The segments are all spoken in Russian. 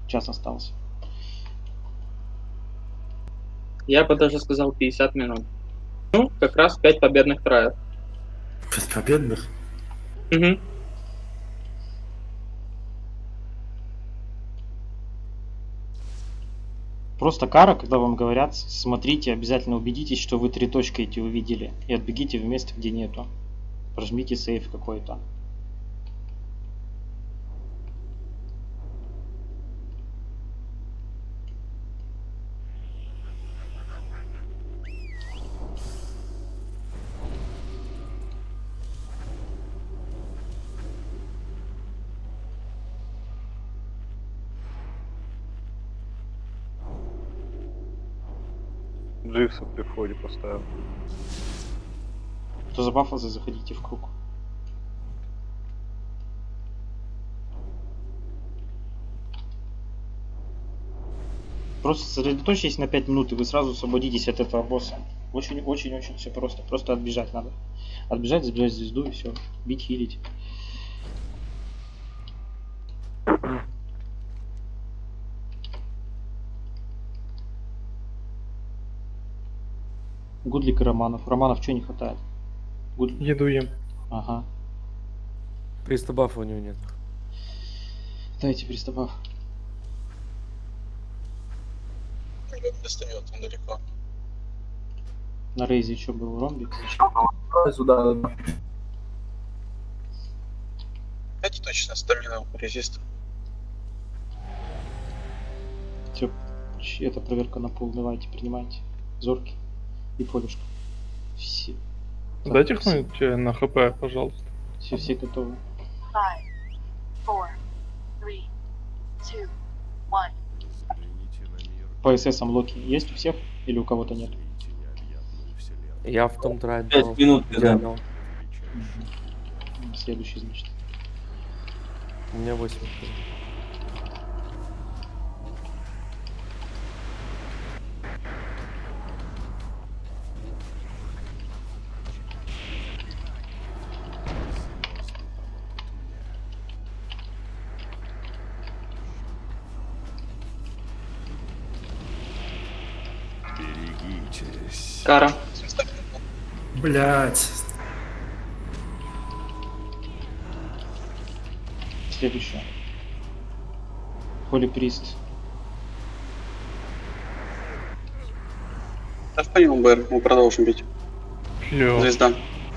Час остался. Я бы даже сказал 50 минут. Ну, как раз 5 победных траев. 5 победных? Угу. Просто кара, когда вам говорят, смотрите, обязательно убедитесь, что вы 3 точки эти увидели. И отбегите в место, где нету. Прожмите сейф какой-то. Дживса при входе поставил. Кто забафался, заходите в круг. Просто сосредоточьтесь на 5 минут, и вы сразу освободитесь от этого босса. Очень-очень-очень все просто. Просто отбежать надо. Отбежать, забежать звезду и все. Бить, хилить. Гудлик и Романов. Романов что не хватает? Еду ем. Ага. Пристабафа у него нет. Дайте приступав. Достает, он далеко. На рейзе что был? Ромбик? Сюда. Это точно стамина резист. Все, это проверка на пол. Давайте, принимайте. Зорки и полюшка. Все. Так, Дайте хнуть на хп, пожалуйста. Все готовы. 5, 4, 3, 2, 1. По СС локи есть у всех или у кого-то нет? Я в том трае. 5 минут, да. Следующий, значит. У меня 8. Кара. Блять. Следующее. Холи Прист. Да в понял, БР, мы продолжим бить. Йо. Звезда.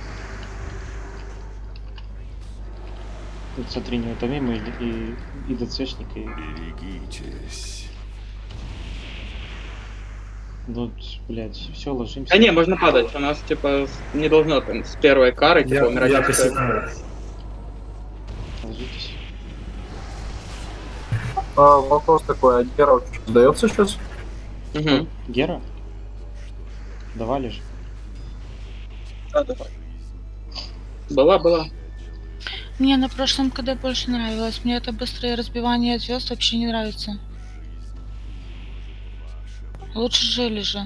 Тут смотри, неутомимый и ДЦшник, и... Берегитесь. Ну, блядь, все, ложимся. Да не, можно падать. У нас, типа, не должно там с первой кары, типа, умирать. Я косякаю. Ложитесь. Вопрос такой, а Гера сдается сейчас? Угу. Гера? Давали же. Да, давай. Была. Мне на прошлом КД больше нравилось. Мне это быстрое разбивание звезд вообще не нравится. Лучше жили же.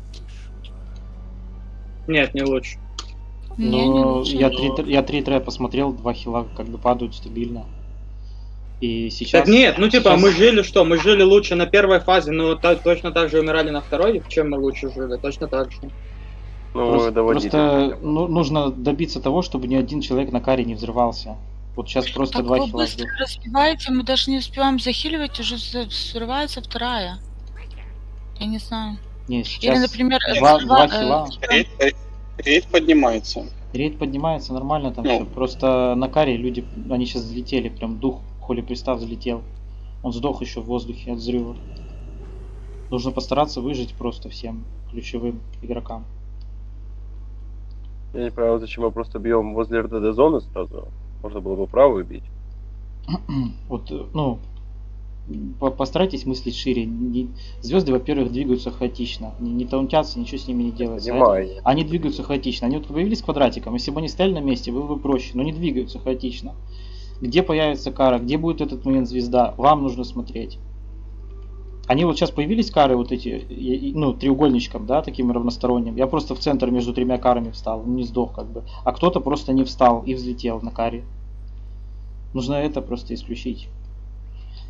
Нет, не лучше. Не, не лучше. Я 3 трэя посмотрел, 2 хила как бы падают стабильно. И сейчас... Так нет, ну типа сейчас... мы жили что? Мы жили лучше на первой фазе, но точно так же умирали на второй, чем мы лучше жили, точно так же. Ну, Просто нужно добиться того, чтобы ни один человек на каре не взрывался. Вот сейчас просто так 2 вы хила быстро ждут. разбиваете, мы даже не успеваем захиливать, уже взрывается вторая. Я не знаю. Не, сейчас Или, например, 2 хила. Рейд поднимается. Рейд поднимается нормально там Ну. все. Просто на каре люди, они сейчас взлетели, прям дух Холи Приста взлетел. Он сдох еще в воздухе от взрыва. Нужно постараться выжить просто всем ключевым игрокам. Я не понимаю, зачем мы просто бьем возле РДД зоны сразу. Можно было бы правую бить. Вот, ну, постарайтесь мыслить шире. Звезды, во-первых, двигаются хаотично. Не таунтятся, ничего с ними не делается. Понимаю. Они двигаются хаотично. Они вот появились квадратиком. Если бы они стояли на месте, было бы проще. Но не двигаются хаотично. Где появится кара, где будет этот момент звезда, вам нужно смотреть. Они вот сейчас появились кары вот эти, ну, треугольничком, да, таким равносторонним. Я просто в центр между 3 карами встал, не сдох как бы. А кто-то просто не встал и взлетел на каре. Нужно это просто исключить.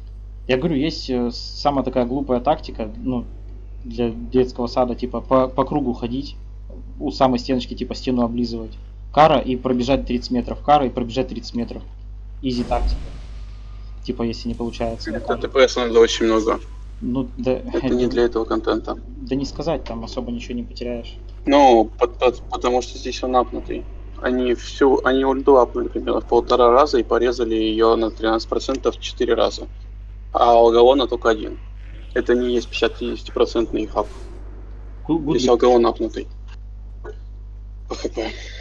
Я говорю, есть самая такая глупая тактика, ну, для детского сада, типа по кругу ходить, у самой стеночки, типа стену облизывать. Кара и пробежать 30 метров. Кара и пробежать 30 метров. Изи тактика. Типа, если не получается. Это ДПС надо очень много. Ну, да, Это не для этого контента. да не сказать, там особо ничего не потеряешь. Ну, потому что здесь он апнутый. Они ульту апнули примерно в 1,5 раза и порезали ее на 13% 4 раза. А алгавона только 1. Это не есть 50% хап. Здесь алгавон апнутый. По хп.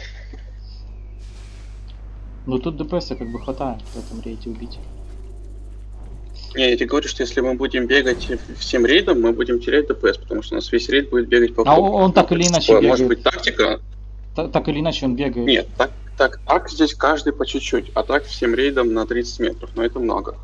Ну тут ДПС как бы хватает в этом рейде убить. Не, я тебе говорю, что если мы будем бегать всем рейдом, мы будем терять ДПС, потому что у нас весь рейд будет бегать по А кругу. он так или иначе бегает. Может быть тактика? Так или иначе он бегает. Нет, так здесь каждый по чуть-чуть, а так всем рейдом на 30 метров, но это много.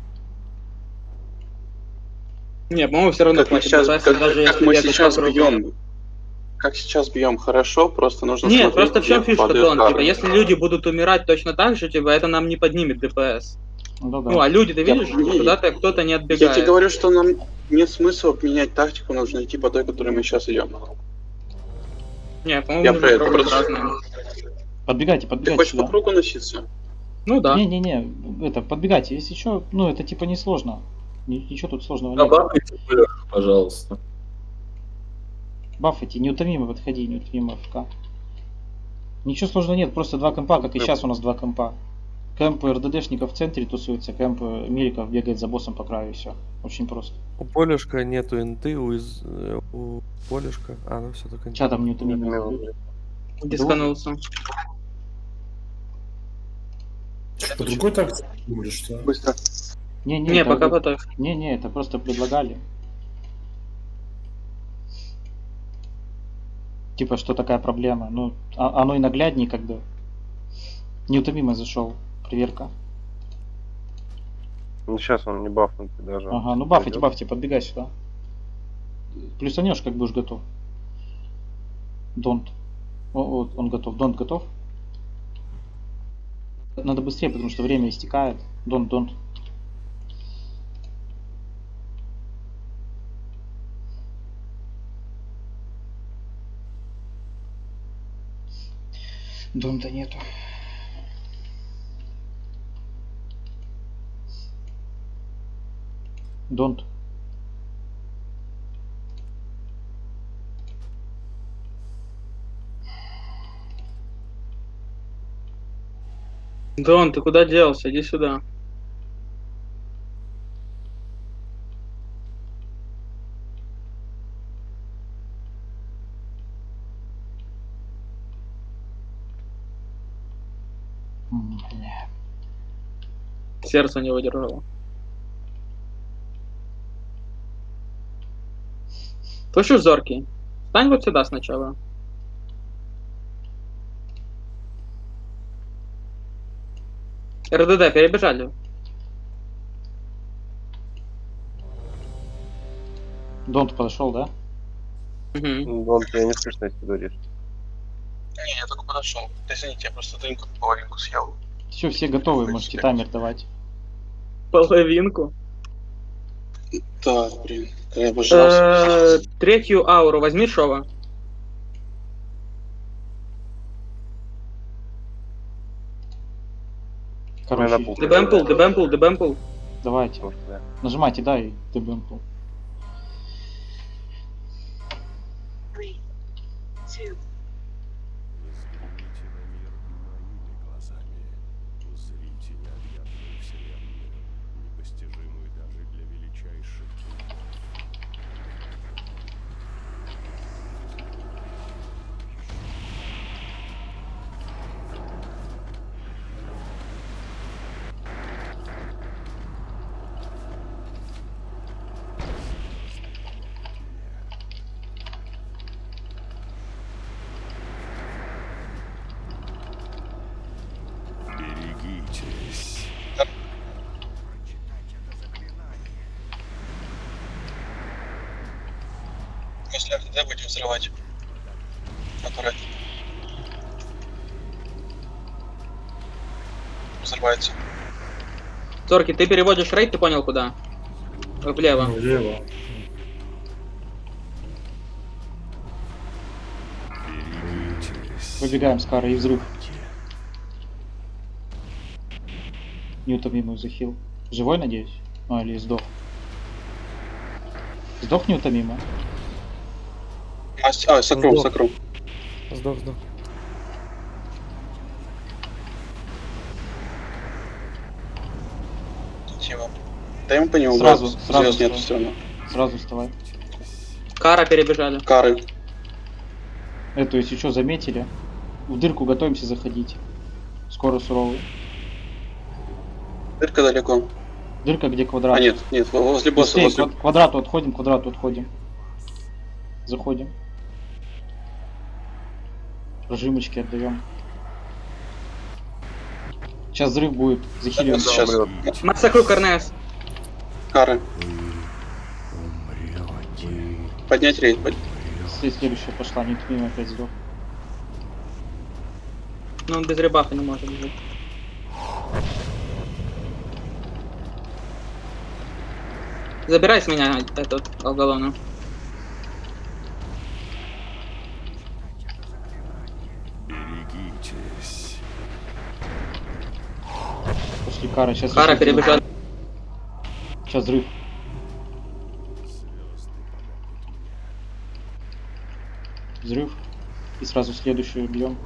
Не, по-моему, все равно Как мы хватит сейчас, ДПС, как даже если мы бегать сейчас по кругу. бьем, как сейчас бьем хорошо, просто нужно Нет, смотреть, просто в чем где фишка, падают Дон? кары. Типа, если люди будут умирать точно так же, типа, это нам не поднимет ДПС. Ну, да. Ну, а люди, ты видишь, не- куда-то кто-то не Я отбегает. тебе говорю, что нам нет смысла менять тактику, нужно идти по той, которой мы сейчас идем. Не, по-моему, Я нужно про это пробовать просто- разные. Подбегайте, Ты подбегайте хочешь сюда. по кругу носиться? Ну да. Не-не-не, это, подбегайте, если что, ну это типа несложно. Ничего тут сложного нет. Добавьте вверх, пожалуйста. Баффайте, неутомимо подходи, неутомимо ФК. Ничего сложного нет, просто два компа, как и сейчас у нас два компа. Кэмп РДДшников в центре тусуется, кэмп Мириков бегает за боссом по краю, и все. Очень просто. У Полюшка нету инты, у Полюшка... А, ну все, только Ча там неутомимо? Дисканулся. По другой тактике думали, что? Быстро. Не, Не, пока потом. Не, это просто предлагали. Типа, что такая проблема? Ну, оно и нагляднее, как бы. Неутомимо зашел. Проверка. Ну сейчас он не бафнутый даже. Ага, ну бафайте, подбегай сюда. Плюсанешь, как будешь готов. Донт. Вот, он готов. Донт готов? Надо быстрее, потому что время истекает. Донт. Донта нету. Донт. Дон, ты куда делся? Иди сюда. Бля. Сердце не выдержало. Слышишь, Зоркий? Встань вот сюда сначала. РДД, перебежали. Донт подошел, да? Угу. Дон, тебя не слышно, если говоришь. Не, я только подошел. Извините, я просто дыньку половинку съел. Все готовы, можете таймер давать. Половинку. Да, блин, я обожался. Третью ауру возьми, Шова. Короче, Дебэмпл. давайте. Нажимайте, да, и дебэмпл. 3, 2, Узрите необъятную вселенную, непостижимую даже для величайших. Берегитесь. После РДД будем взрывать. Аккуратно. Взрывается. Зоркий, ты переводишь рейд, ты понял куда? Влево. Влево. Выбегаем с Карой и взрыв. Неутомимый захил. Живой, надеюсь? А, или сдох? Сдох неутомимо? Сокру, сокру. Сдох. Тихо. Дай ему по нему. Сразу Звезд нет все равно. Сразу вставай. Кара перебежали. Кары. Эту, если что, заметили. В дырку готовимся заходить. Скоро суровый. Дырка далеко. Дырка, где квадрат? А, нет, возле босса. Быстрее, к квадрату отходим. Заходим. Прожимочки отдаем. Сейчас взрыв будет. Захилим. Сейчас. Массакру Корнес. Кары. Поднять рейд. Следующая пошла, неутомимо опять сдох. Но он без ребафа не может быть. Забирай с меня этот алгалону. Берегитесь. Пошли Кара, сейчас. Кара перебежали. Сейчас взрыв. Взрыв. И сразу следующую бьем.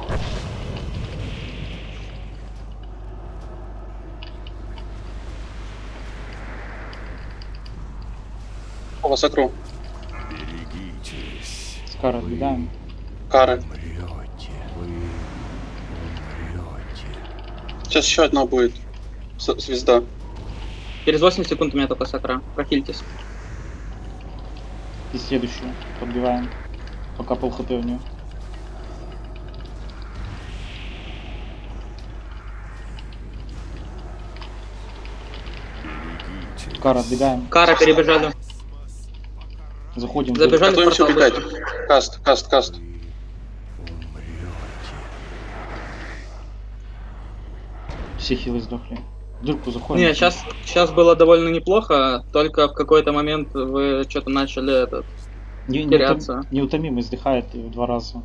О, сокру. Берегитесь. С Кара отбегаем. Кары. Умрете. Вы умрете. Сейчас еще одна будет. Звезда. Через 8 секунд у меня только сакра. Прохильтесь. И следующую подбиваем. Пока пол хп у нее. Кара, отбегаем. Кара перебежали. Заходим. Забежали в Готовимся портал. убегать. Каст. Все хилы сдохли. В дырку заходим. Не, сейчас было довольно неплохо, только в какой-то момент вы что-то начали теряться. Неутомимый сдыхает в 2 раза.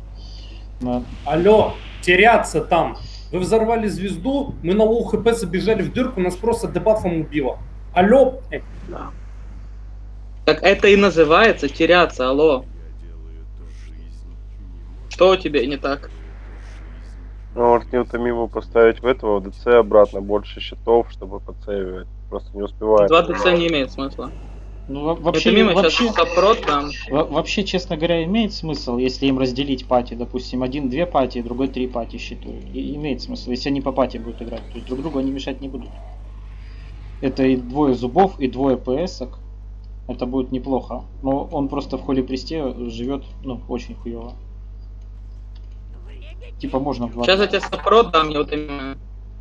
Алло, теряться там. Вы взорвали звезду, мы на лоу хп забежали в дырку, нас просто дебафом убило. Алло. Так это и называется теряться, алло. Что у тебя не так? Ну, может, неутомимо поставить в этого, в ДЦ обратно больше щитов, чтобы подсейвивать. Просто не успевает. 2 ДЦ не имеет смысла. Ну, вообще, сейчас сопрот там. Вообще, честно говоря, имеет смысл, если им разделить пати. Допустим, один 2 пати, другой 3 пати считают. И имеет смысл, если они по пати будут играть. То есть друг другу они мешать не будут. Это и 2 зубов, и 2 ПСок. Это будет неплохо. Но он просто в холе престе живет, ну, очень хуево. Типа можно в 2. Сейчас я тебе сопрот дам, неутомимый.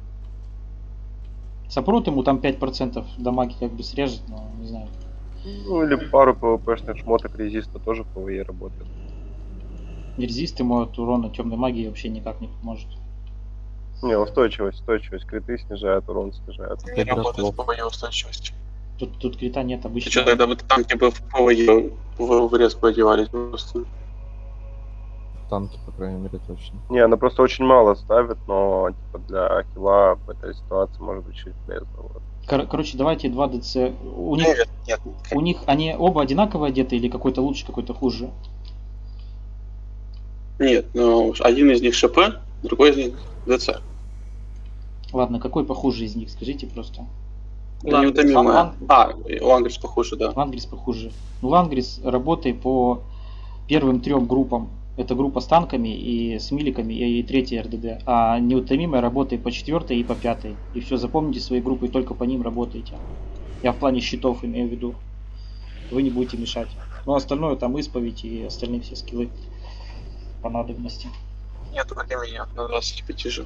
Сопрот ему там 5% дамаги как бы срежет, но не знаю. Ну или пару ПВПшных шмоток резиста тоже в ПВЕ работает. Резист ему от урона темной магии вообще никак не поможет. Не, устойчивость. Криты снижают, урон снижают. Не работает в ПВЕ устойчивость. Тут крита нет обычно. Ты что, тогда бы танки бы в ПВЕ в резко одевались просто. Танки, по крайней мере, точно. Не, она просто очень мало ставит, но типа для хила в этой ситуации может быть чуть полезно. Вот. Короче, давайте 2 ДЦ. Нет. У них они оба одинаково одеты или какой-то лучше, какой-то хуже? Нет, ну один из них ШП, другой из них ДЦ. Ладно, какой похуже из них, скажите просто. Неутомимая. Лангрис похуже, да. Лангрис похуже. Ну, Лангрис, работай по первым 3 группам. Это группа с танками и с миликами и 3 РДД. А неутомимая работай по 4 и по 5. И все, запомните свои группы и только по ним работайте. Я в плане щитов имею в виду. Вы не будете мешать. Но остальное там исповедь и остальные все скиллы по надобности. Нет, только меня на 25 же.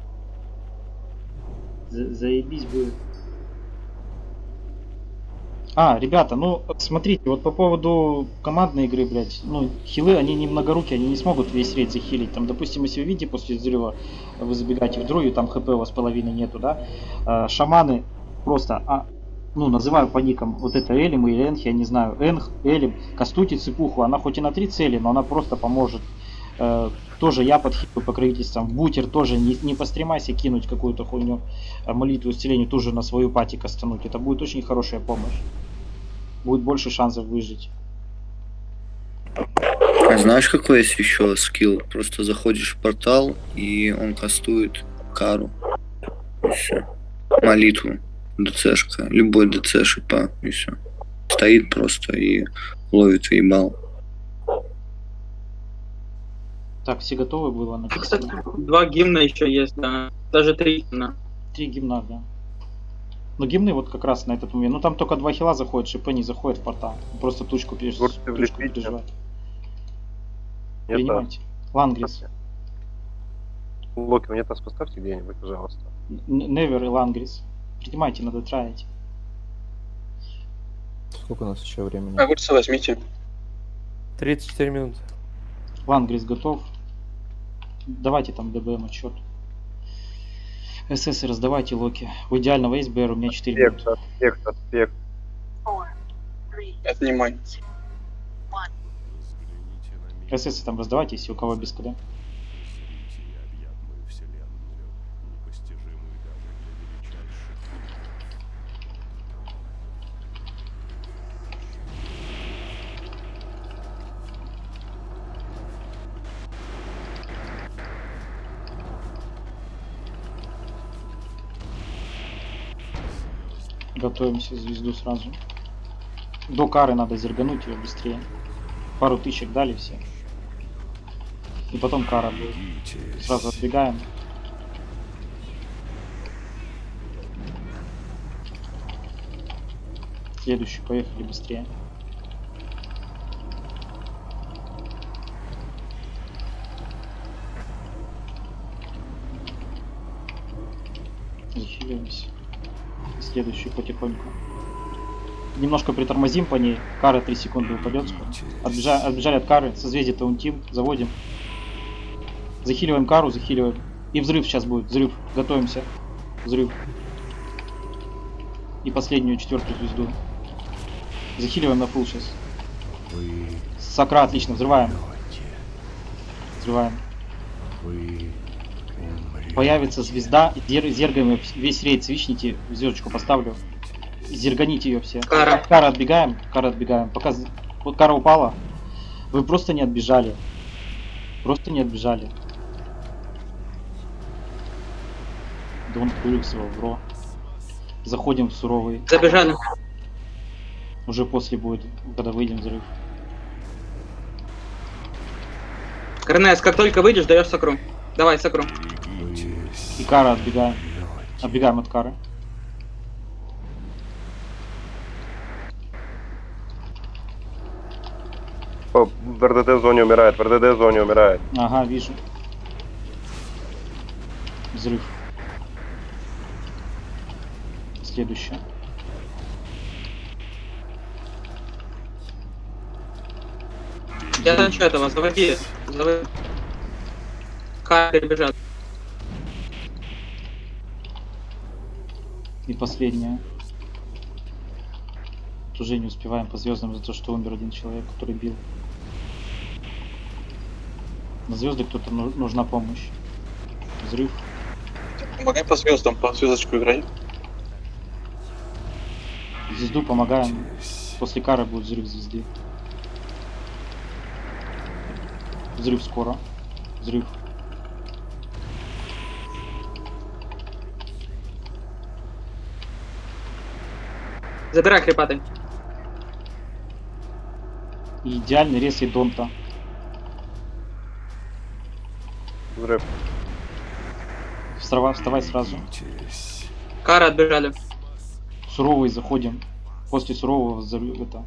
Заебись будет. Ребята, ну, смотрите, вот по поводу командной игры, блядь, ну, хилы, они не многорукие, они не смогут весь рейд захилить. Там, допустим, если вы видите, после взрыва вы забегаете в друю, там хп у вас половины нету, да, шаманы просто, ну, называю по никам, вот это Элим или Энх, я не знаю, Энх, Элим, кастуйте цепуху, она хоть и на 3 цели, но она просто поможет. Тоже я под хилу покровительством, бутер тоже не постремайся кинуть какую-то хуйню, молитву исцеления тоже на свою пати кастануть, это будет очень хорошая помощь. Будет больше шансов выжить. А знаешь, какой есть еще скилл? Просто заходишь в портал, и он кастует кару. И все. Молитву. ДЦшка. Любой ДЦ шипа. И все. Стоит просто и ловит въебал. Так, все готовы было? Кстати, 2 гимна еще есть, да. Даже 3 гимна. 3 гимна, да. Но гимны вот как раз на этот момент. Ну там только 2 хила заходят, шипы не заходят в портал. Просто тучку переживать. Принимайте. Лангрис. Локи, мне tas поставьте где-нибудь, пожалуйста. Невер и Лангрис. Принимайте, надо траить. Сколько у нас еще времени? Огурцы возьмите. 34 минуты. Лангрис готов. Давайте там ДБМ отчет. СС раздавайте локи. У идеального есть БР, у меня 4 минуты. Аспект. Это не мой. СС там раздавайте, если у кого без КД. Готовимся звезду сразу. До кары надо зергануть ее быстрее. Пару тысячек дали все. И потом кара будет. Сразу отбегаем. Следующий, поехали быстрее. Захиливаемся. Следующий потихоньку. Немножко притормозим по ней. Кара 3 секунды упадет. Отбежали от кары. Созвездие Таунтим. Заводим. Захиливаем кару, захиливаем. И взрыв сейчас будет. Взрыв. Готовимся. Взрыв. И последнюю 4-ю звезду. Захиливаем на фулл сейчас. Сакра, отлично. Взрываем. Взрываем. Появится звезда. Зергаем весь рейд. Свичните. Звездочку поставлю. Зерганите ее все. Кара отбегаем. Кара отбегаем. Пока вот кара упала. Вы просто не отбежали. Просто не отбежали. Don't Крюкс, бро. Заходим в суровый. Забежали. Уже после будет, когда выйдем взрыв. Корнес, как только выйдешь, даешь сакру. Давай сакру. И кара отбегаем. Отбегаем от кары. В РДД зоне умирает, в РДД зоне умирает. Ага, вижу. Взрыв. Следующее. Я танчу этого, заводи. Кара перебежат. И последнее. Уже не успеваем по звездам за то, что умер один человек, который бил. На звезды кто-то нужна помощь. Взрыв. Помогай по звездам, по звездочку играй. Звезду помогаем. После кары будет взрыв звезды. Взрыв скоро. Взрыв. Забирай хрипаты. И идеальный рез и донта. Взрыв. Вставай сразу. Кара отбежали. Суровый заходим. После сурового взрыва это.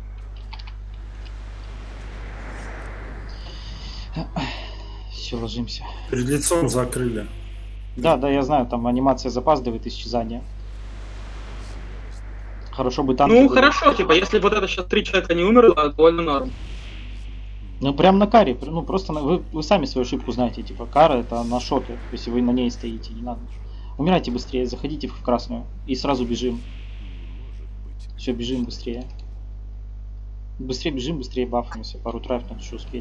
Все, ложимся. Перед лицом закрыли. Да, я знаю, там анимация запаздывает исчезание. Хорошо бы танки Ну были. хорошо, типа, если вот это сейчас 3 человека не умерло, довольно норм. Ну прям на каре, ну просто вы сами свою ошибку знаете, типа кара это на шоты, если вы на ней стоите, не надо. Умирайте быстрее, заходите в красную и сразу бежим. Все, бежим быстрее. Быстрее бежим, быстрее бафаемся, пару трайв надо еще успеть.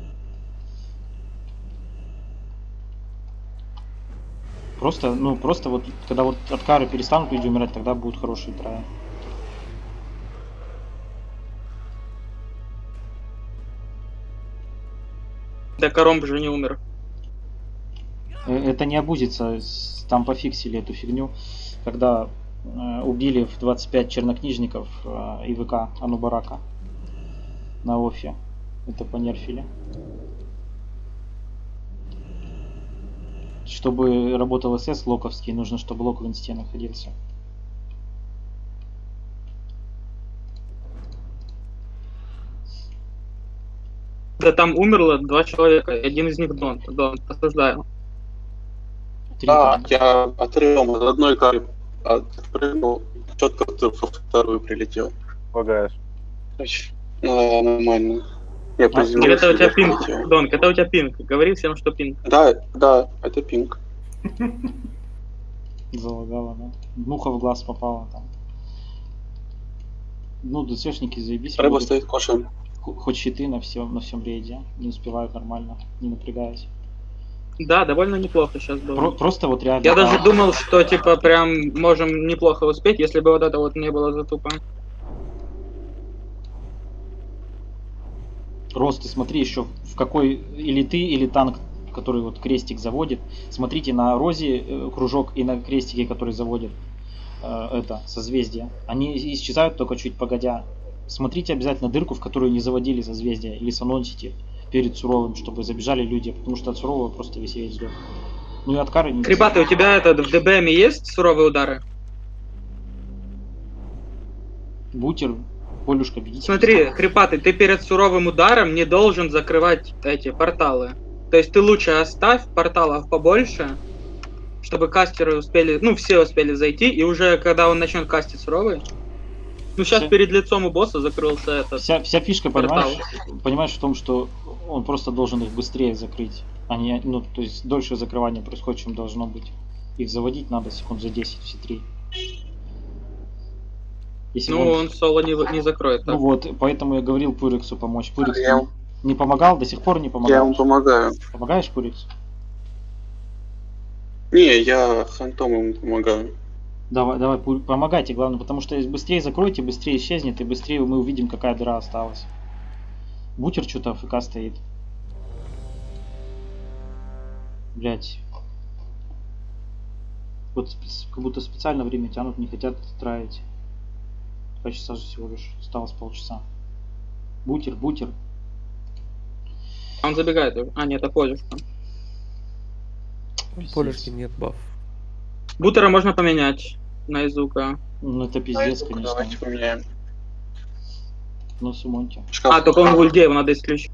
Просто, ну просто вот, когда вот от кары перестанут люди умирать, тогда будут хорошие трайвы. Да Коромб же не умер. Это не обузится, там пофиксили эту фигню, когда убили в 25 чернокнижников ИВК Анубарака на офе. Это понерфили. Чтобы работал СС локовский, нужно, чтобы лок в инсте находился. Да там умерло 2 человека, и один из них Дон, осуждаю. Да, я отрывом от одной кары отпрыгнул, четко во вторую прилетел. Погаешь. Нормально. Я приземлился. Это у тебя пинг, Донк, это у тебя пинг. Говори всем, что пинг. Да, это пинг. Залагало, да? Муха в глаз попала там. Ну, ДЦшники заебись. Рыба стоит кошем. Хоть щиты на всем рейде. Не успевают нормально, не напрягаясь. Да, довольно неплохо сейчас было. Просто вот реально. Я даже думал, что типа прям можем неплохо успеть, если бы вот это вот не было затупа. Рост, ты смотри еще в какой или ты, или танк, который вот крестик заводит. Смотрите на розе кружок и на крестике, который заводит это созвездие. Они исчезают только чуть погодя. Смотрите обязательно дырку, в которую не заводили созвездие, или санонсите перед суровым, чтобы забежали люди, потому что от сурового просто весь рейд сдох. Ну и от кары не... Крипаты, у тебя это в ДБМе есть суровые удары? Бутер, Полюшка, бегите. Смотри, Крипаты, ты перед суровым ударом не должен закрывать эти порталы. То есть ты лучше оставь порталов побольше, чтобы кастеры успели, ну все успели зайти, и уже когда он начнет кастить суровый, ну сейчас перед лицом у босса закрылся этот Вся фишка, портал. понимаешь в том, что он просто должен их быстрее закрыть. Они, ну, то есть дольше закрывание происходит, чем должно быть. Их заводить надо секунд за 10, все 3. Если ну он соло не закроет. Так. Ну вот, поэтому я говорил Пуриксу помочь. Пурикс не помогал, до сих пор не помогал. Я ему помогаю. Помогаешь, Пурикс? Не, я фантом ему помогаю. Давай, помогайте, главное, потому что быстрее закройте, быстрее исчезнет, и быстрее мы увидим, какая дыра осталась. Бутер что-то АФК стоит. Блять. Вот как будто специально время тянут, не хотят траить. 2 часа же всего лишь. Осталось полчаса. Бутер. Он забегает. А, нет, это Полюшка. Полюшки нет баф. Бутера можно поменять на Изука. Ну это пиздец, конечно. Давайте поменяем. Ну, Сумонте. А, только он в ульде, его надо исключить.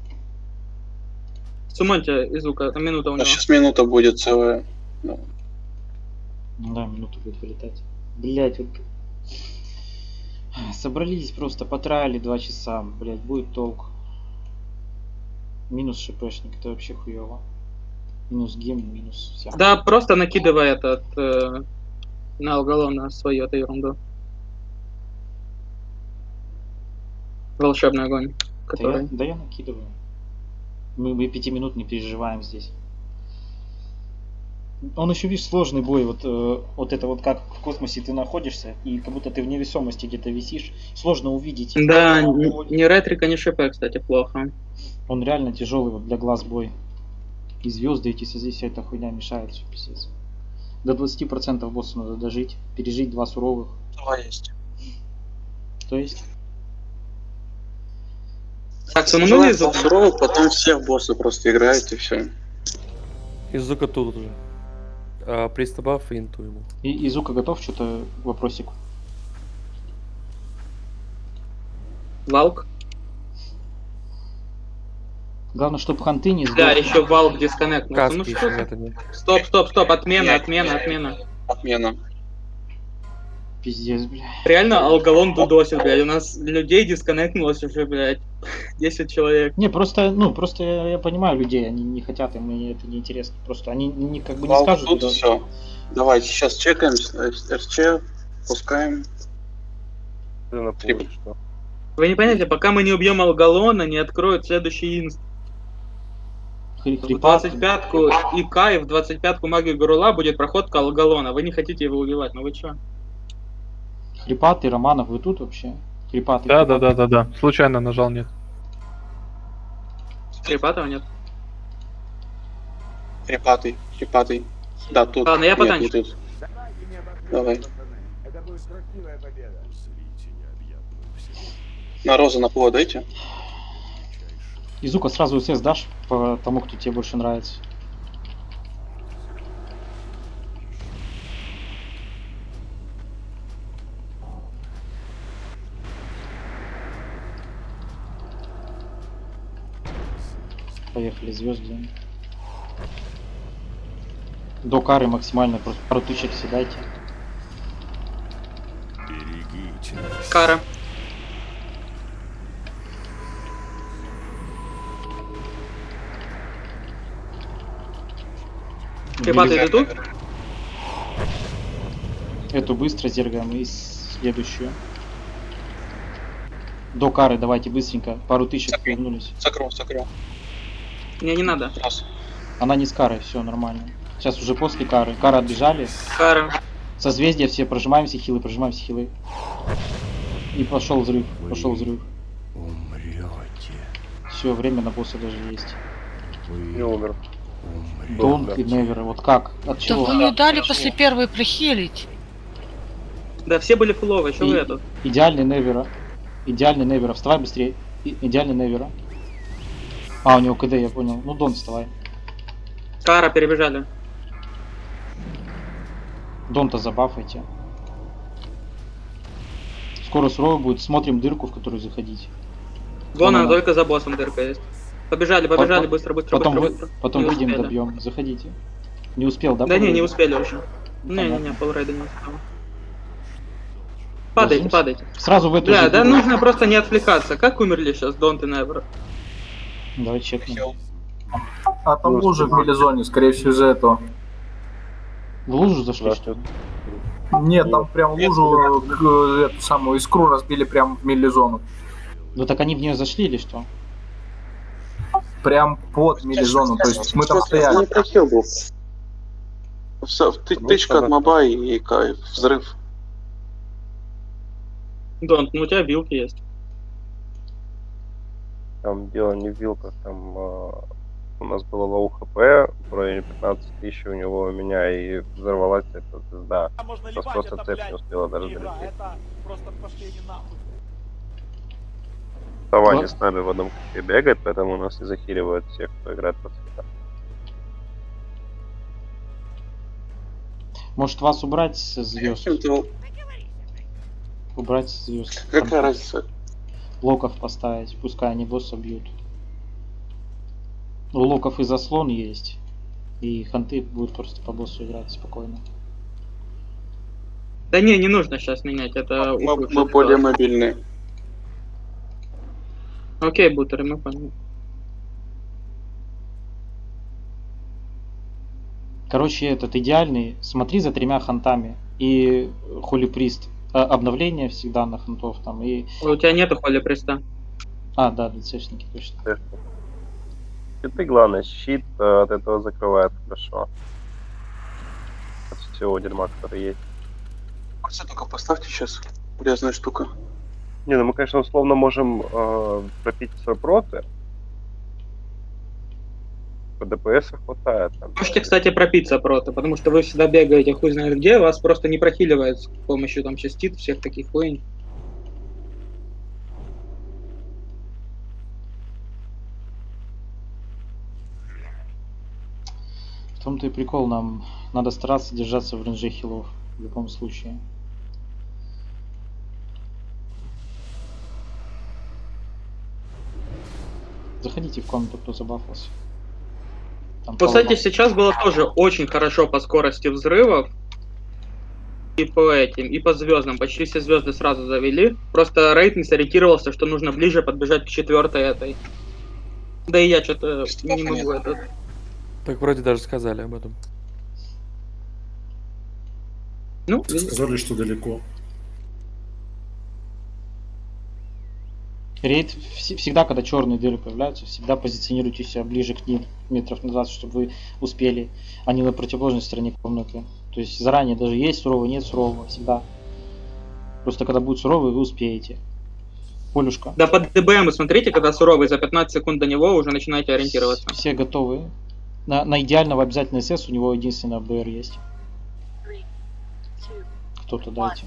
Сумонте, Изука, минута у него. Сейчас минута будет целая. Да, минута будет вылетать. Блять, вот... Собрались просто, потратили 2 часа. Блять, будет толк. Минус ШПшник, это вообще хуёво. Минус гем, минус вся. Да, просто накидывай этот на Алгалона свою эту ерунду. Волшебный огонь. Который... Да я накидываю. Мы 5 минут не переживаем здесь. Он еще, видишь, сложный бой. Вот это вот как в космосе ты находишься, и как будто ты в невесомости где-то висишь. Сложно увидеть. Да, ни ретрика, ни ШП, кстати, плохо. Он реально тяжелый вот для глаз бой. И звезды эти, здесь вся эта хуйня мешает, все пиздец. До 20% боссу надо дожить, пережить 2 суровых. 2 есть. То есть? Так, саманули Изука? Суровых, потом всех боссы просто играют и все. Изука тут уже. Пристабаф и инту ему. И Изука готов? Что-то вопросик. Валк? Главное, чтобы ханты не сдох. Да, еще Валк дисконнект. Ну, стоп, отмена. Отмена. Пиздец, бля. Реально Алгалон дудосит, блядь. У нас людей дисконнектнулось уже, блядь, 10 человек. Не, просто я понимаю людей, они не хотят, им это не интересно. Просто они как бы не Вау, скажут. тут да. все. Давайте сейчас чекаем, РЧ, пускаем. Вы не понимаете, пока мы не убьем Алгалона, не откроют следующий инст. В 25-ку ИК и в 25-ку магию Горула будет проходка Алгалона. Вы не хотите его убивать, ну вы чё? Хрипатый, Романов, вы тут вообще? Хрипатый. Да. Случайно нажал, нет. Хрипатого нет? Хрипатый. Да, тут. Ладно, я Нет, потанчу. не тут. Давай. На Розу на поло дайте. Изука, сразу СС дашь по тому, кто тебе больше нравится. Поехали, звезды. До кары максимально, просто пару тычек седайте. Кара. Хрипатый, ты тут? Эту быстро зергаем и следующую. До кары давайте быстренько. Пару тысяч вернулись. Закрыл. Не, не надо. Раз. Она не с карой, все нормально. Сейчас уже после кары. Кара отбежали. Кара. Созвездия все, прожимаем все хилы. И пошел взрыв. Все, время на босса даже есть. Не умер. Донг и Невер, вот как? От Да чего? вы не дали после первой прохилить. Да, все были фуловые, что вы это? Идеальный Невера, вставай быстрее. Идеальный Невера. А, у него КД, я понял. Ну, Дон, вставай. Кара перебежали. Дон-то забафайте. Скоро суровый будет, смотрим дырку, в которую заходить. Вон она только за боссом дырка есть. Побежали, быстро. Потом Не выйдем, успели. добьем. Заходите. Не успел, да? Да не полрейда? успели уже. Понятно. Не, полрейда не успел. Падайте. Сразу в эту Бля, же да дыру. нужно просто не отвлекаться. Как умерли сейчас Донт и Невер? Давай чекнем. А там лужа в мелизоне, скорее всего, из-за этого. В лужу зашли, что ли? Нет, там прям лужу, эту самую искру разбили прям в мелизону. Ну так они в нее зашли или что? Прям под мелизону, то есть мы там стояли. Не прохил был. Тычка от моба и кайф, взрыв. Донт, ну у тебя вилки есть. Там дело не в вилках, там у нас было лоу хп в районе 15 тысяч у него, у меня, и взорвалась эта звезда. Просто цепь не успела даже долететь. Ваня с нами в одном ключе бегает, поэтому у нас и захиливают всех, кто играет по цветам. Может вас убрать с звезд? Убрать с звезд. Какая разница? Локов поставить, пускай они босса бьют. У локов и заслон есть. И ханты будут просто по боссу играть спокойно. Да не нужно сейчас менять, это... Мы более мобильные. Окей, бутеры, мы поняли. Короче, этот идеальный. Смотри за 3 хантами. И Холи Прист. Обновление всегда на хантов там. И... У тебя нету Холи Приста. А, да, ДЦшники, точно. Щиты, главное, щит от этого закрывает хорошо. От всего дерьма, который есть. Просто только поставьте сейчас. Грязная штука. Не, ну мы, конечно, условно можем пропить свой проты. По ДПС хватает. Там. Можете, кстати, пропиться проты, потому что вы всегда бегаете хуй знает где, вас просто не прохиливает с помощью там частиц, всех таких хуйнь. В том-то и прикол, нам надо стараться держаться в рейнже хилов в любом случае. Заходите в комнату, кто забафался. Там Кстати, сейчас было тоже очень хорошо по скорости взрывов. и по этим, и по звездам. Почти все звезды сразу завели. Просто рейд не сориентировался, что нужно ближе подбежать к 4-й этой. Да и я что-то не могу этот. Так вроде даже сказали об этом. Ну, Сказали, что далеко. Рейд всегда, когда черные дыры появляются, всегда позиционируйте себя ближе к ним, метров на 20, чтобы вы успели, а не на противоположной стороне комнаты. То есть заранее даже есть суровый, нет сурового, всегда. Просто когда будет суровый, вы успеете. Полюшка. Да под ДБМ смотрите, когда суровый, за 15 секунд до него уже начинаете ориентироваться. Все готовы. На идеального обязательно СС у него единственное БР есть. Кто-то дайте.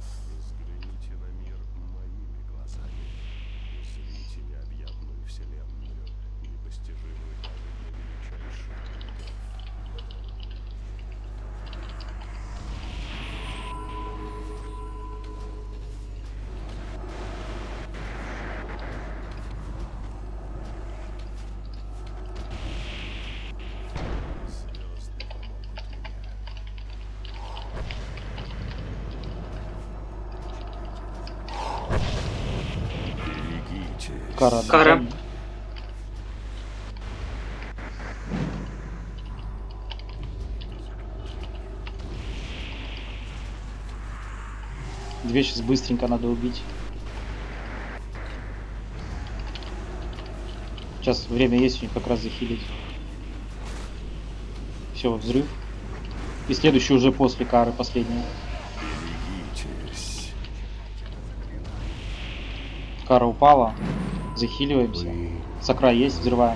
Кара. Две сейчас быстренько надо убить. Сейчас время есть у них как раз захилить. Все, взрыв. И следующий уже после кары, последняя. Кара упала. Захиливаемся. Сакра есть, взрываем.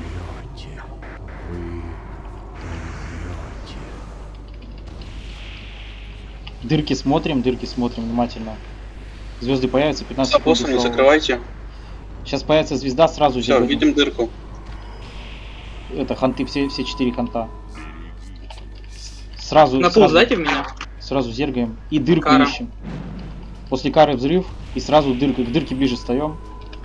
Дырки смотрим внимательно. Звезды появятся, 15 секунд. За боссом не закрывайте. Сейчас появится звезда, сразу все, видим дырку. Это ханты, все 4 ханта. Сразу. Наползайте в меня. Сразу зергаем. И дырку ищем. После кары взрыв. И сразу дырку. К дырке ближе встаем.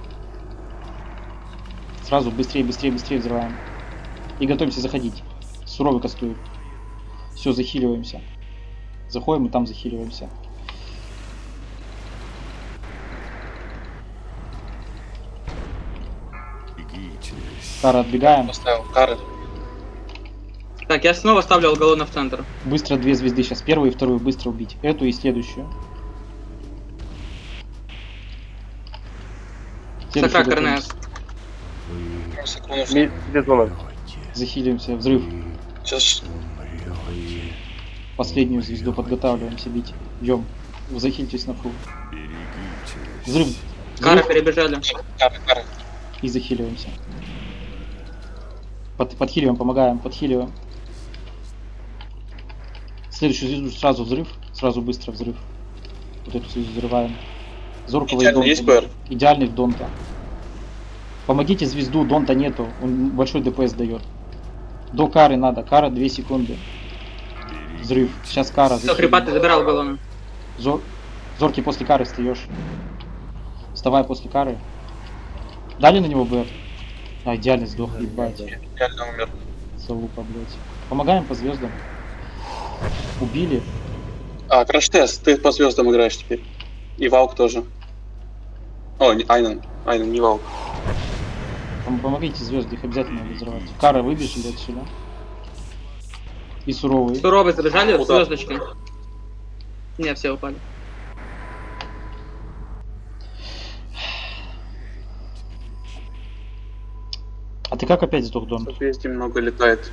Сразу быстрее взрываем. И готовимся заходить. Суровый кастует. Все, захиливаемся. Заходим и там захиливаемся. Кара отбегаем. Поставил кары. Так, я снова ставлю Алгалона в центр. Быстро 2 звезды сейчас. Первую и вторую быстро убить. Эту и следующую. Сакра Корнеас. Захилимся. Взрыв. Сейчас. Последнюю звезду подготавливаемся бить. Идем. Захильтесь на фул. Взрыв. Кара перебежали. Кара. И захиливаемся. Подхиливаем, помогаем, подхиливаем. Следующую звезду сразу взрыв. Сразу быстро взрыв. Вот эту звезду взрываем. Зоркого и Донта. Есть БР? Идеальный Донта. Помогите звезду, Донта нету. Он большой ДПС дает. До кары надо. Кара 2 секунды. Взрыв. Сейчас кара. Все, Хрипат, ты забирал Алгалона. Зоркий после кары встаешь. Вставай после кары. Дали на него БР? А, идеально сдох, ебать. Идеально умер. Залупа, блять. Помогаем по звездам. Убили. А, краш-тест, ты по звездам играешь теперь. И Валк тоже. О, Айнан, не Валк. Помогите звезды, их обязательно надо взрывать. Кара выбежали отсюда. И суровые. Суровые забежали в звездочки. Не, все упали. А ты как опять сдох, Дон? Везде много летает.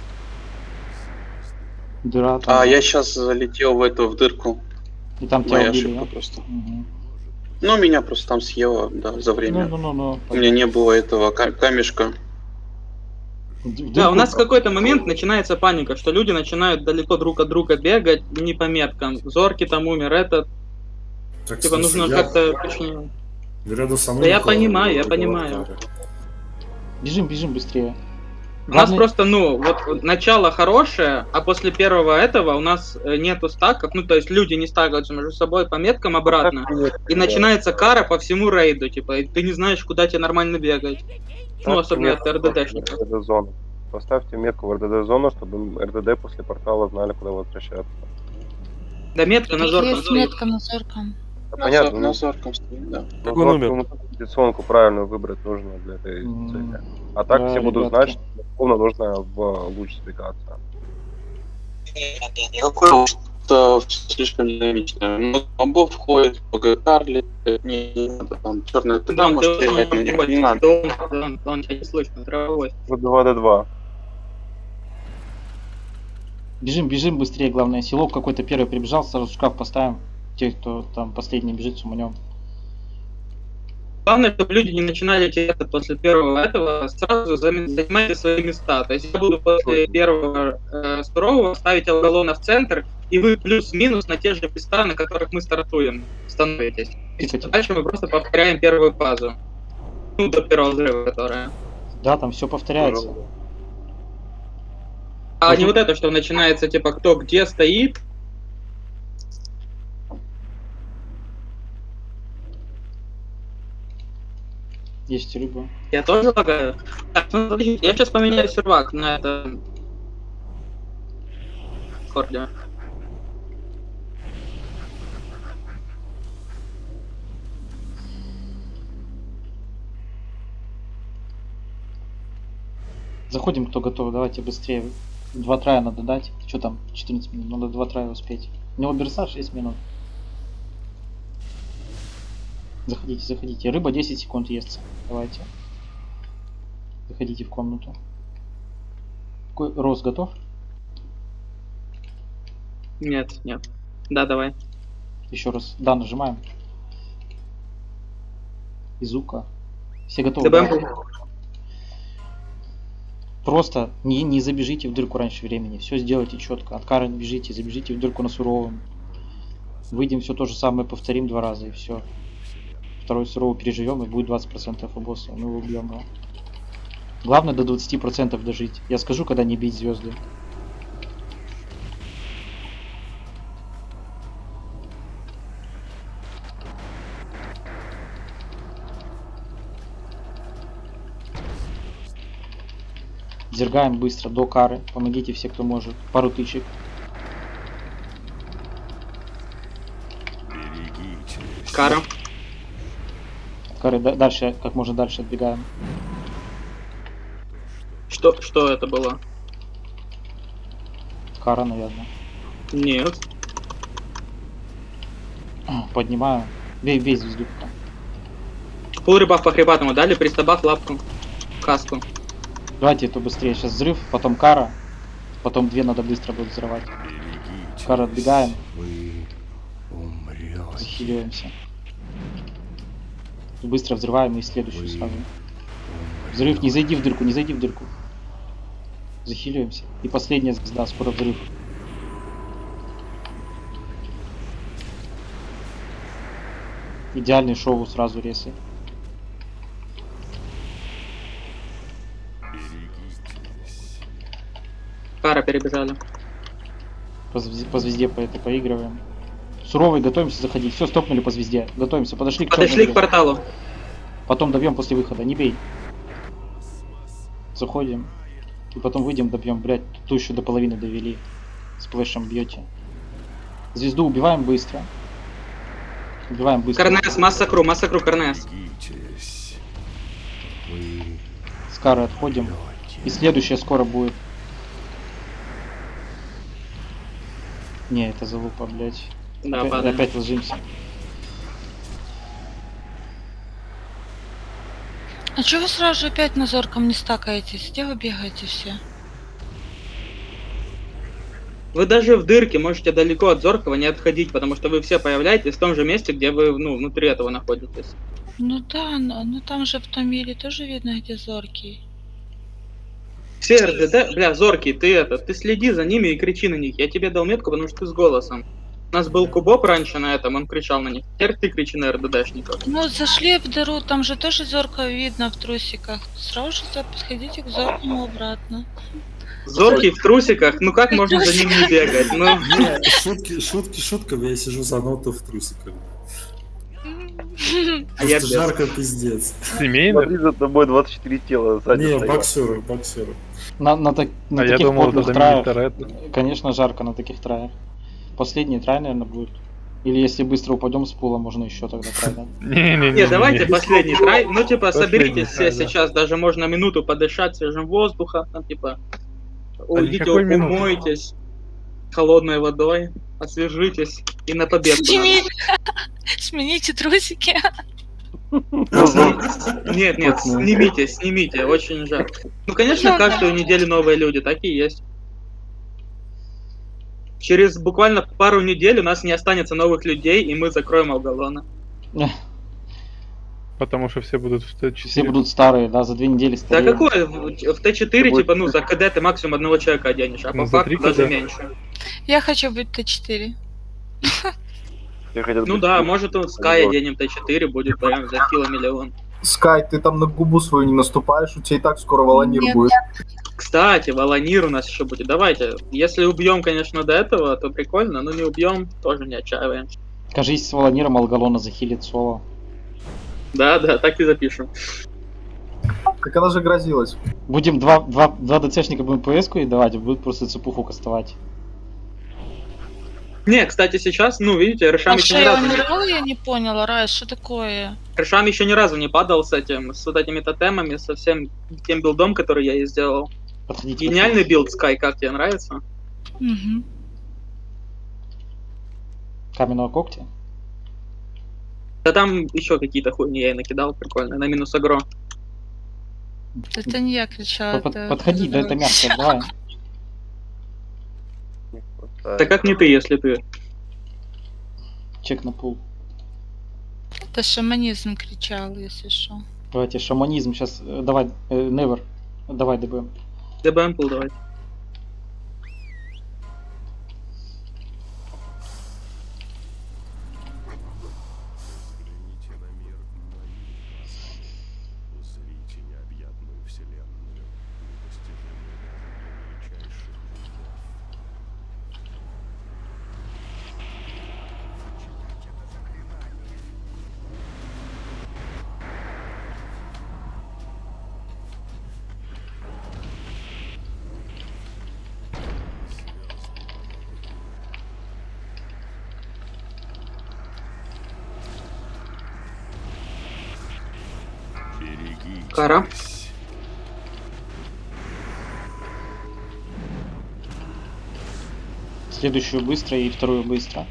Дыра там. А, я сейчас залетел в дырку. И там тебя убили, да? Просто. Угу. Ну, меня просто там съело, да, за время. Ну. У меня не было этого камешка. Да, у нас в какой-то момент начинается паника, что люди начинают далеко друг от друга бегать, не по меткам. Зоркий там умер, этот. Так, типа слушай, нужно как-то точнее. Рядом со мной. Да я понимаю. Бежим быстрее. У нас просто, вот начало хорошее, а после первого этого у нас нету стаков, то есть люди не стакаются между собой по меткам обратно, и начинается кара по всему рейду, типа, и ты не знаешь, куда тебе нормально бегать. Особенно от РДДшника. Поставьте метку в РДД-зону, чтобы РДД после портала знали, куда возвращаться. Да метка на зорком. Есть метка на зорком. Понятно, На зорком стоит, да. Какой номер? Позиционку правильную выбрать нужно для этой цели. А так Да, все будут ребятки. знать, что условно нужно в луч сдвигаться. Никакой что слишком динамично. Много мобов входит, много Карли, не надо там черная туда, Да, может стрелять на них, не надо. Он тебя не слышно, травой. 2D2. Бежим быстрее, главное. Селок какой-то первый прибежал, сразу шкаф поставим. Те, кто там последний бежит, суманем. Главное, чтобы люди не начинали теряться после первого этого, сразу занимайте свои места. То есть я буду после первого сурового ставить Алгалона в центр, и вы плюс-минус на те же места, на которых мы стартуем, становитесь. И дальше мы просто повторяем первую фазу. Ну, до первого взрыва, которая. Да, там все повторяется. А не вот это, что начинается, типа, кто где стоит. Есть рыба. Я тоже лагаю. Так, ну, подождите, я сейчас поменяю сервак на это... Корде. Заходим, кто готов, давайте быстрее. 2 трая надо дать. Что там? 14 минут. Надо 2 трая успеть. У него берса 6 минут. Заходите. Рыба 10 секунд естся. Давайте. Заходите в комнату. Рос готов? Нет. Да, давай. Еще раз. Да, нажимаем. Изука. Все готовы? Просто не забежите в дырку раньше времени. Все сделайте четко. От кары бежите, забежите в дырку на суровом. Выйдем, все то же самое повторим 2 раза и все. Второй суровый переживем и будет 20% у босса. Мы его убьем его. Главное до 20% дожить. Я скажу, когда не бить звезды. Зергаем быстро до кары. Помогите все, кто может. Пару тычек. Кара. Кары дальше, как можно дальше отбегаем. Что это было? Кара, наверное. Нет. Поднимаю. Бей звезду пока. Пул рыбав по хребатому дали, пристабав лапку. Каску. Давайте это быстрее. Сейчас взрыв, потом кара. Потом 2 надо быстро будет взрывать. Кара отбегаем. Захиливаемся. Быстро взрываем и следующую сразу. Взрыв, не зайди в дырку. Захиливаемся. И последняя звезда, скоро взрыв. Идеальный шоу сразу ресы. Кара перебежали. По звезде по это поигрываем. Суровый, готовимся заходить. Все, стопнули по звезде. Готовимся. Подошли к порталу. Потом добьем после выхода. Не бей. Заходим. И потом выйдем, добьем. Блять, ту еще до половины довели. Сплэшем бьете. Звезду убиваем быстро. Корнес, массакру, Корнес. С кары отходим. И следующая скоро будет. Не, это залупа, блять. Да, опять ложимся. А чё вы сразу же опять на зорком не стакаетесь? Где вы бегаете все? Вы даже в дырке можете далеко от зоркого не отходить, потому что вы все появляетесь в том же месте, где вы, внутри этого находитесь. Ну да, но там же в том мире тоже видно, где зоркий. Все РДД, бля, зоркий, ты следи за ними и кричи на них. Я тебе дал метку, потому что ты с голосом. У нас был Кубоп раньше на этом, он кричал на них. Теперь ты кричи на РДДшников. Ну, зашли в дыру, там же тоже зорко видно в трусиках. Сразу же подходите к зоркому обратно. Зоркий в трусиках? Ну как можно за ним не бегать? Ну... Шутки шутками, я сижу за ноутом в трусиках. А я жарко пиздец. Семейно? Смотри, за тобой 24 тела сзади. Не, стоят. боксеры. На таких я думал, плотных это траях, мини-торет. конечно, жарко на таких траях. Последний трай, наверное, будет. Или если быстро упадем с пула, можно еще тогда трай, да? Не, давайте последний трай. Ну, типа, соберитесь все трай, да. сейчас, даже можно минуту подышать свежим воздухом, там, типа, уйдите, никакой минуты. умойтесь холодной водой, освежитесь и на победу. Смените трусики. Нет, снимите, очень жаль. Ну, конечно, каждую неделю новые люди, так и есть. Через буквально пару недель у нас не останется новых людей, и мы закроем Алгалона. Потому что все будут в Т4. Все будут старые, да, за 2 недели Да старее. какое? В Т4, типа, ну, за КД ты максимум одного человека оденешь, а Ну, по за факту 3 даже КД. меньше. Я хочу быть Т4. Ну да, может, он Скай оденем Т4, будет прям за кило миллион. Скай, ты там на губу свою не наступаешь, у тебя и так скоро Волонир Нет. будет. Кстати, Волонир у нас еще будет. Давайте, если убьем, конечно, до этого, то прикольно, но не убьем, тоже не отчаиваемся. Кажись, с Волониром Алгалона захилит соло. Да, так и запишем. Так она же грозилась. Будем два ДЦшника будем ПС-ку и давать, будет просто цепуху кастовать. Не, кстати, сейчас, ну, видите, Рошам А еще что, ни я разу не... умерла? Я не поняла, Рай, что такое? Рошам еще ни разу не падал с этим, с вот этими тотемами, со всем тем билдом, который я ей сделал. Подходите. Гениальный билд, Скай, как тебе нравится? Угу. Каменного когтя. Да там еще какие-то хуйни я ей накидал, прикольно, на минус агро. Это не я кричала. это Подходи, да это мягко, давай. Да как не ты, если ты? Чек на пул. Это шаманизм кричал, если что. Давайте, шаманизм, сейчас, давай, Never, давай ДБМ. ДБМ пул давай. Узрите необъятную вселенную, непостижимую даже для величайших богов. Берегитесь. Кара. Следующую быстро и вторую быстро.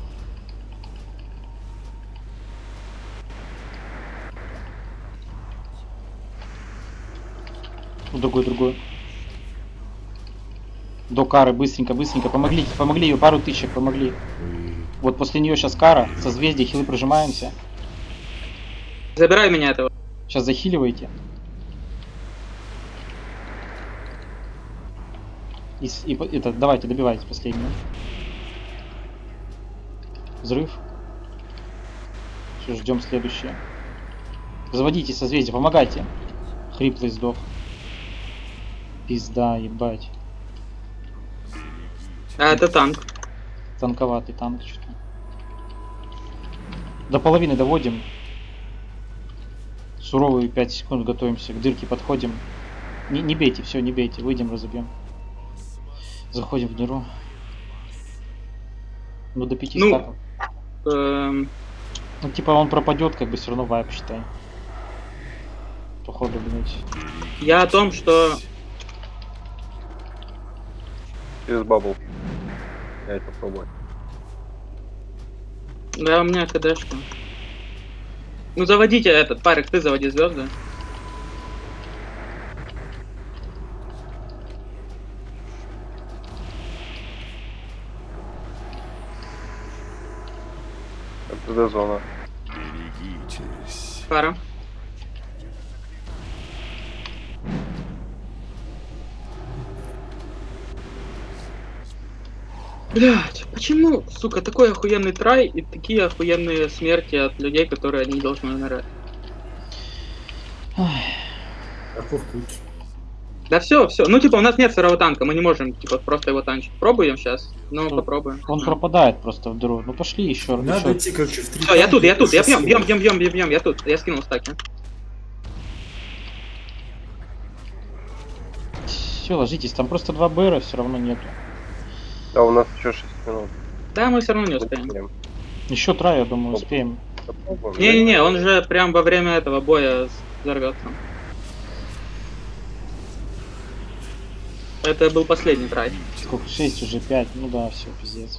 Другую. До кары, быстренько. Помогли ее, пару тычек, помогли. Вот после нее сейчас кара, созвездие, хилы прижимаемся. Забирай меня этого. Сейчас захиливайте. Давайте, добивайте последнюю. Взрыв. Все, ждем следующее. Заводите созвездие, помогайте. Хриплый сдох. Пизда, ебать. А, это танк. Танковатый танк что-то. До половины доводим. Суровые 5 секунд готовимся. К дырке подходим. Не бейте, все, не бейте. Выйдем, разобьем. Заходим в дыру. Ну, до 5 стаков. Ну, типа он пропадет, как бы все равно вайп, считай. Походу, блять. Я о том, что... Через бабл. Я это попробую. Да, у меня КДшка. Ну, заводите этот, Парик, ты заводи звезды. Это зона. Берегитесь. Пара. Блять, почему, сука, такой охуенный трай и такие охуенные смерти от людей, которые не должны умирать? Каков путь? Да все. Ну, типа, у нас нет второго танка, мы не можем, типа, просто его танчить. Пробуем сейчас? Ну, попробуем. Он пропадает просто в дыру. Ну, пошли еще. Надо идти, короче, в 3 Все, я тут, я бьем, я тут, я скинул стаки. Все, ложитесь, там просто 2 БРа все равно нету. Да, у нас еще 6 минут. Да, мы все равно не успеем. Еще трое, я думаю, успеем. Не-не-не, он же прям во время этого боя взорвется. Это был последний трай. Сколько? 6 уже 5. Ну да, все, пиздец.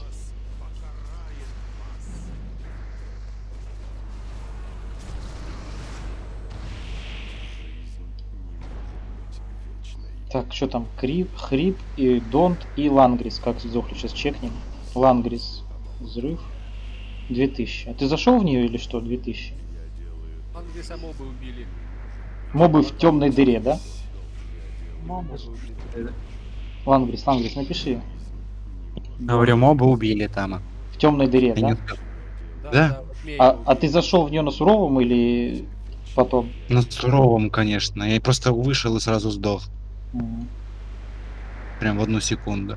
Так, что там? Крип, Хрип и Донт и Лангрис. Как сдохли? Сейчас чекнем. Лангрис. Взрыв. 2000. А ты зашел в нее или что? 2000. Лангриса мобы убили. Мобы в темной дыре, да? Лангрис, напиши. Говорю, мобы убили там. В темной дыре, да? Да. А ты зашел в нее на суровом или потом? На суровом, конечно. Я просто вышел и сразу сдох. Прям в 1 секунду.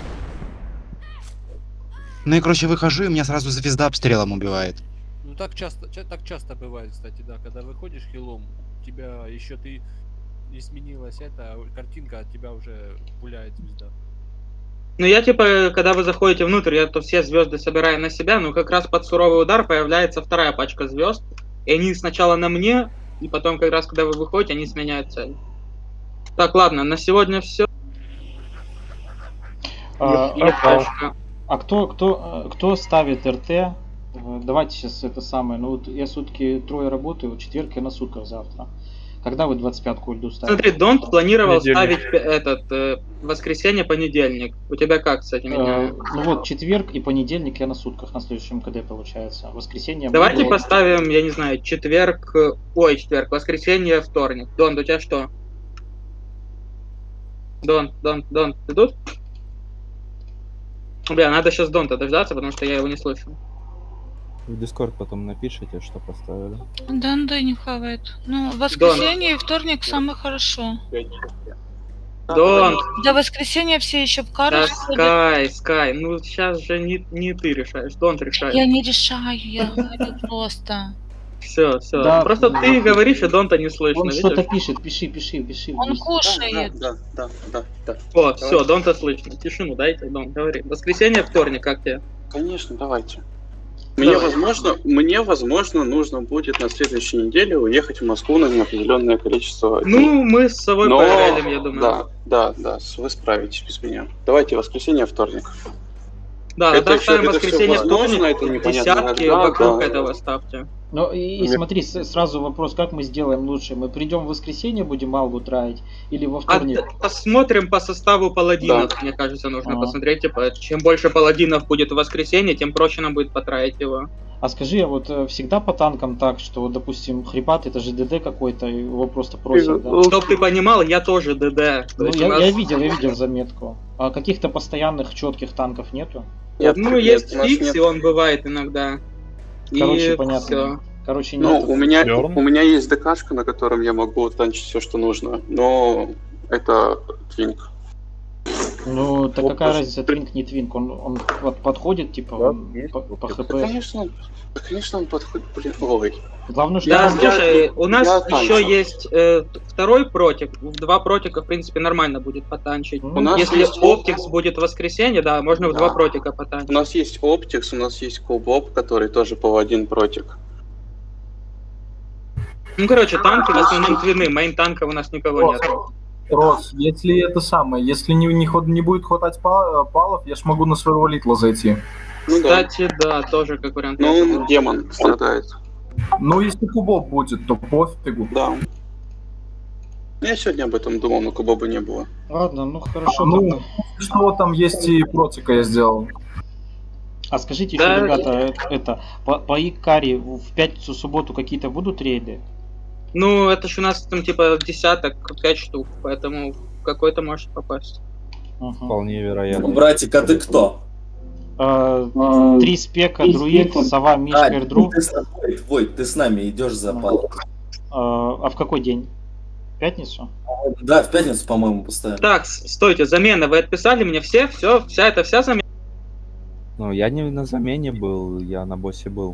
Ну и короче выхожу, и меня сразу звезда обстрелом убивает. Ну так часто бывает, кстати, да, когда выходишь хилом, у тебя еще ты не сменилась эта картинка, от тебя уже пуляет звезда. Ну я типа, когда вы заходите внутрь, я то все звезды собираю на себя, но как раз под суровый удар появляется вторая пачка звезд, и они сначала на мне, и потом как раз когда вы выходите, они сменяют цель. Так, ладно, на сегодня все. А кто ставит РТ? Давайте сейчас это самое. Ну вот я сутки трое работаю, в четверг я на сутках завтра. Когда вы 25-ку ульду ставите? Смотри, Донт планировал ставить воскресенье, понедельник. У тебя как с этим? Ну вот четверг и понедельник я на сутках на следующем КД получается. Воскресенье. Давайте поставим, я не знаю, четверг, воскресенье, вторник. Донт, у тебя что? Донт, ты тут? Бля, надо сейчас Донта дождаться, потому что я его не слышу. В Дискорд потом напишите, что поставили. Да, не хавает. Ну, воскресенье и вторник самое хорошо. Донт. До воскресенья все еще в кару сходят. Скай, ну сейчас же не ты решаешь, Донт решает. Я не решаю, я говорю просто. Все. Да, просто ты говоришь, и Донта не слышно. Он что-то пишет, пиши. Он кушает. Да. О, все, Донта слышно. Тишину дайте, Донт, говори. Воскресенье, вторник, как тебе? Конечно, давайте. Мне возможно, нужно будет на следующей неделе уехать в Москву на неопределенное количество дней. Ну, мы с собой проверим, я думаю. Да, вы справитесь без меня. Давайте воскресенье, вторник. Да, тогда ставим воскресенье, вторник, десятки вокруг этого ставьте. Ну и смотри, сразу вопрос, как мы сделаем лучше? Мы придем в воскресенье, будем Алгу траить, или во вторник? Посмотрим по составу паладинов, да. Мне кажется, нужно посмотреть. Типа, чем больше паладинов будет в воскресенье, тем проще нам будет потраить его. А скажи, а вот всегда по танкам так, что, допустим, хрипат это же ДД какой-то, его просто просят, да? Чтоб ты понимал, я тоже ДД. Ну, я видел заметку. А каких-то постоянных четких танков нету? Есть фикс, и он бывает иногда. Короче, понятно. Всё. Короче, нет. У меня есть ДКшка, на котором я могу танчить все, что нужно, но это твинк. Ну, так какая разница, твинк, не твинк? Он подходит, типа, по ХП? Конечно, он подходит, блин, ой. Главное, что... Слушай, у нас еще есть второй протик. 2 протика, в принципе, нормально будет потанчить. Если Оптикс будет в воскресенье, да, можно в 2 протика потанчить. У нас есть Оптикс, у нас есть Кубоп, который тоже по 1 протик. Ну, короче, танки в основном твины, мейн танков у нас никого нет. Рос, если это самое, если не будет хватать палов, я ж могу на своего литла зайти. Кстати, да, тоже как вариант. Ну, он демон страдает. Ну, если кубов будет, то пофигу. Да. Я сегодня об этом думал, но кубоба не было. Ладно, ну хорошо. Ну, что там есть и протика я сделал. А скажите еще, ребята, по Икари в пятницу, субботу какие-то будут рейды? Ну, это ж у нас там типа десяток, 5 штук, поэтому какой-то может попасть. Вполне вероятно. Ну, братик, а ты кто? 3 спека, друид, сова, мишка, эрдру. Войт, ты с нами идешь за палом. А в какой день? В пятницу? Да, в пятницу, по-моему, поставили. Так, стойте, замена, вы отписали мне вся замена? Ну, я не на замене был, я на боссе был.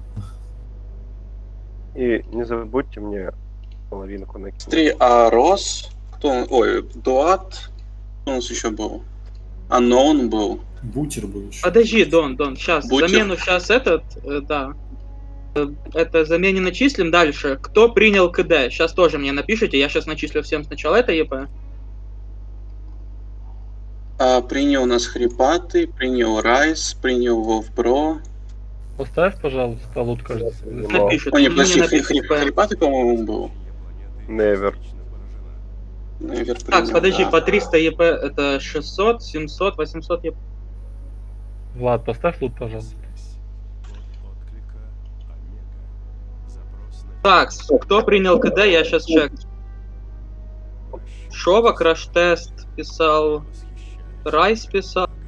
И не забудьте мне половинку накинуть. Смотри, а Рос, кто он? Ой, Дуат, кто у нас еще был? Анон был. Бутер был еще. Подожди, Дон, сейчас, Бутер. замену сейчас да. Это замене начислим дальше. Кто принял КД? Сейчас тоже мне напишите, я сейчас начислю всем сначала это ЕП. Принял у нас Хрипатый, принял Райс, принял Вовбро. Поставь, пожалуйста, лут, кажется. Напишут. О, не, Мне прости, напишут. Хрипатый, по-моему, был. Невер. Невер Так, принял, подожди, да. по 300 ЕП это 600, 700, 800 ЕП. Влад, поставь лут, пожалуйста. Так, кто принял КД, я сейчас чек. Шова, краш-тест писал, Райс писал.